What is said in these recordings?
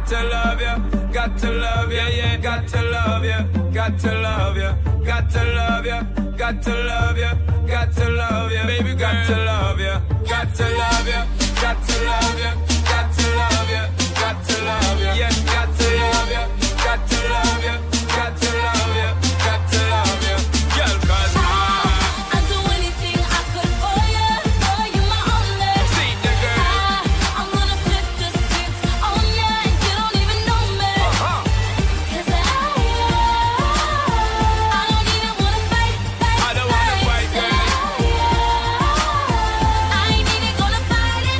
to love you, got to love you, yeah, got to love you, got to love you, got to love you, got to love you, got to love you, baby, got to love you, got to love you, got to love you, got to love you, got to love you, yeah, got to love you, got to love you, got to love you, got to love you, girl, 'cause I'd do anything I could for you. Boy, you my only. see the girl. I'm gonna flip the script on ya, and you don't even know me. 'Cause I don't even wanna fight. I don't wanna fight, girl. I ain't even gonna fight it.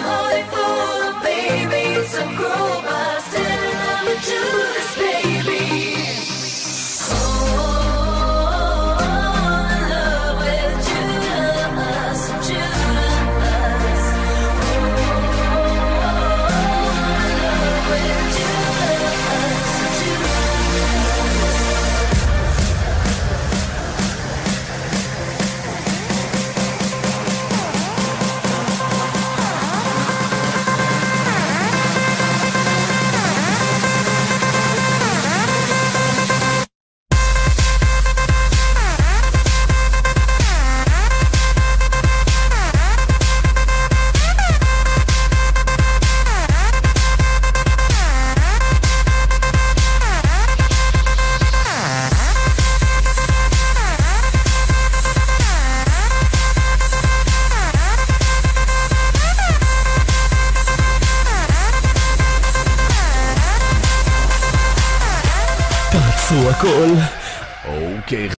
Judas, baby. הכל. אוקיי.